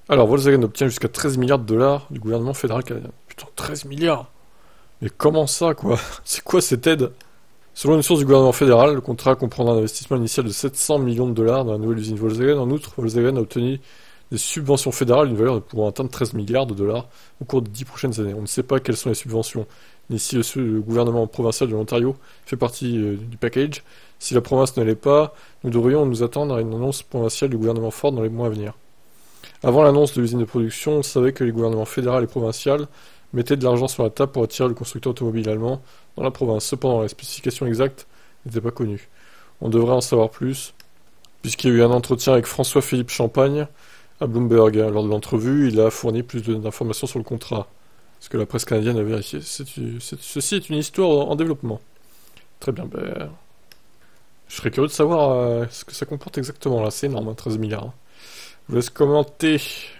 Alors, Volkswagen obtient jusqu'à 13 milliards de dollars du gouvernement fédéral canadien. Putain, 13 milliards! Mais comment ça, quoi? C'est quoi cette aide? Selon une source du gouvernement fédéral, le contrat comprendra un investissement initial de 700 millions de dollars dans la nouvelle usine Volkswagen. En outre, Volkswagen a obtenu des subventions fédérales d'une valeur de pouvant atteindre 13 milliards de dollars au cours des 10 prochaines années. On ne sait pas quelles sont les subventions, ni si le gouvernement provincial de l'Ontario fait partie du package. Si la province ne l'est pas, nous devrions nous attendre à une annonce provinciale du gouvernement Ford dans les mois à venir. Avant l'annonce de l'usine de production, on savait que les gouvernements fédéral et provincial mettaient de l'argent sur la table pour attirer le constructeur automobile allemand dans la province. Cependant, les spécifications exactes n'étaient pas connues. On devrait en savoir plus, puisqu'il y a eu un entretien avec François-Philippe Champagne à Bloomberg. Lors de l'entrevue, il a fourni plus d'informations sur le contrat, ce que la presse canadienne a vérifié. Ceci est une histoire en développement. Très bien, je serais curieux de savoir ce que ça comporte exactement là. C'est énorme, hein, 13 milliards. Je vous laisse commenter.